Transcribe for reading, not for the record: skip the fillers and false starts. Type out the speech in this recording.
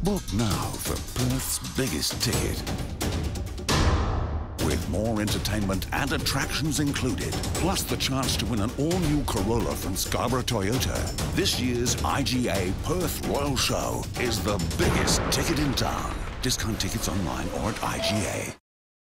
Book now for Perth's biggest ticket. With more entertainment and attractions included, plus the chance to win an all-new Corolla from Scarborough Toyota. This year's IGA Perth Royal Show is the biggest ticket in town. Discount tickets online or at IGA.